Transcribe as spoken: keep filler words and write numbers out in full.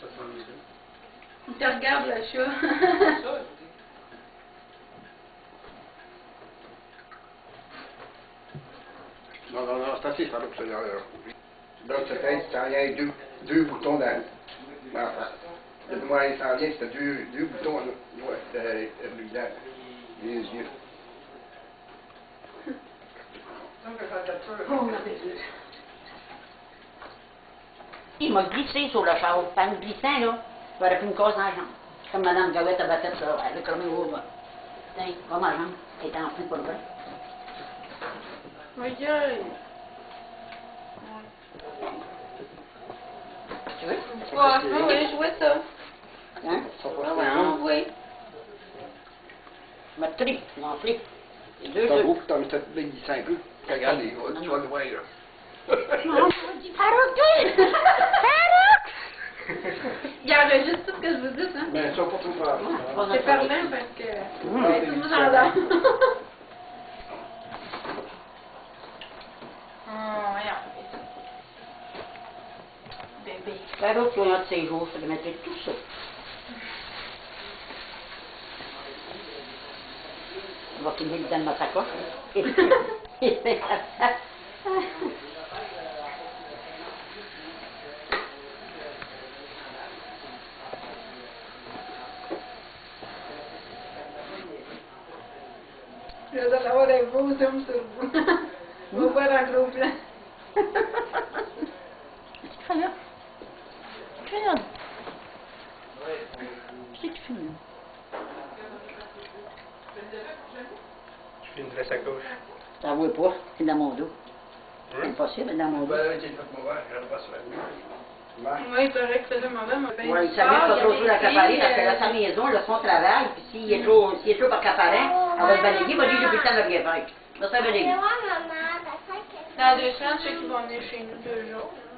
Il te regarde, le chat. Non, non, non, c'est assez, ça va pour ça. Dans cette tête, ça vient avec deux, deux boutons dans, dans la face. Le noir, il s'en vient, c'était deux, deux boutons là, ouais, de, de, de, les yeux. Il m'a glissé sur le char. En me glissant, là, j'aurais fait une cause dans la jambe. Comme Mme Gavette avait fait ça, elle a cramé au doigt. Tiens, va ma jambe, elle était en plus pour le vrai. Oui, aïe. Tu veux? Franchement, oui, je vois ça. Hein? Ah ouais, on voit. Je me tripe, je m'en flippe. Les deux T'as œufs. beau que t'en mettes bien glissant un peu. Regarde les gars, tu vas le voir, là. Non, je dis Farouk, toi! Farouk! Il enregistre tout ce que je vous dis, hein. Mais ça, pas trop fort. C'est parlant parce que... Mmh. Ouais, tout le monde entend. Oh, voyons. Bébé. Farouk, tu as un de ces jours, je te mettrais tout ça. On va qu'il dans ma sacoche. Je vais avoir un beau zoom sur vous. On va voir un gros plan. Qu'est-ce que tu fais là? Qu'est-ce que tu fais là? Qu'est-ce que tu fais là? Je fais une vraie sacoche. Ça ne pas, c'est dans mon dos. Hum? C'est impossible, c'est dans mon dos. Ben, là, j'ai fait mauvais, je ne pas sur la nuit. Oui, il paraît que c'est le mauvais, mais... Oui, il savait pas trop jouer l'accaparer parce que là, sa maison, là, son travail, puis s'il est trop, s'il est trop accaparant, elle va le balayer, il va dire, j'ai plus le temps de rien faire. Il va se faire balayer. Dans deux semaines, ceux qui vont venir chez nous deux jours.